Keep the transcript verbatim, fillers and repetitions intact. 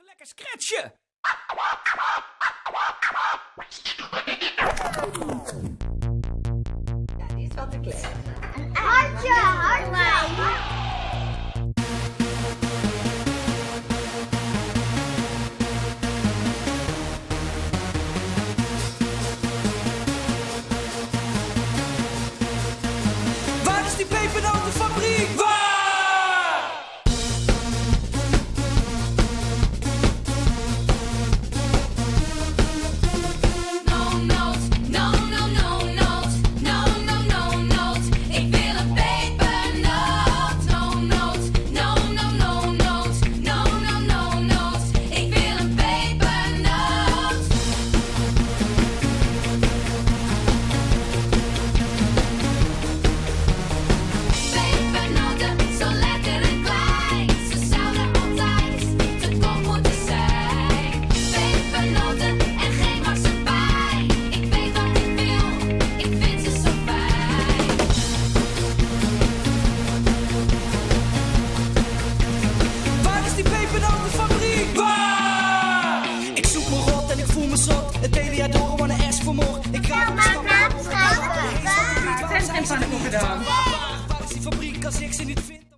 lekker scratchen! Ja, die is wel te klein. Een hartje, hartje. Waar is die pepernotenfabriek? Waar? No notes, no, no, no notes, no, no, no notes. Ik wil een pepernoot. No notes, no, no, no notes, no, no, no notes. Ik wil een pepernoot. Pepernoten, zo lekker en klein. Ze zouden altijd te koop moeten zijn. Pepernoten en geen marsepein. Ik weet wat ik wil, ik vind ze zo fijn. Waar is die pepernotenfabriek? Waar? Ik zoek me rot en ik voel me zot. Het hele jaar door, wanna ask voor more. Ik ga op de stap. naam schrijven. Waar En pannenkoeken dan. is die fabriek als ik ze niet vind?